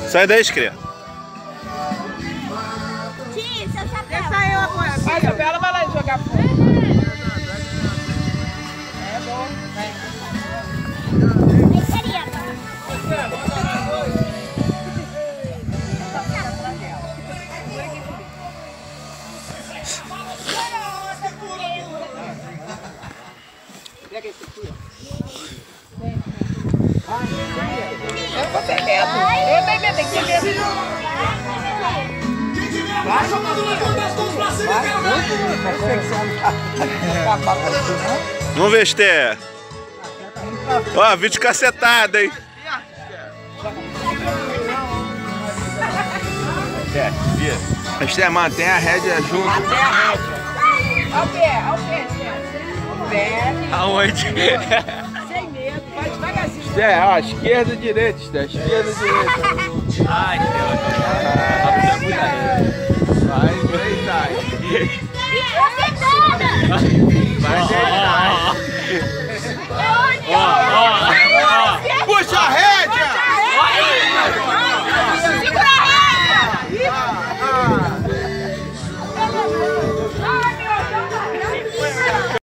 Sai daí, cria. Tio, seu chapéu. Deixa eu apoiar. Vai, Gabriela, vai lá e jogar fora. É bom. Vai. Aí queria, Pega esse aqui, ó. Eu vou ter medo. Eu tenho medo, tem que ter medo. Vai jogando na mão das mãos pra cima, Vamos ver, Esté. Ó, vídeo cacetado, hein? Esté, mantém a rédea junto. Até a rédea. Ao pé, Esté. Pé. Aonde? Sem medo, vai devagarzinho. Esté, ó, esquerda e direita, Esté. Esquerda e direita. Ai, Deus. Vai, vai. Vai, Vai,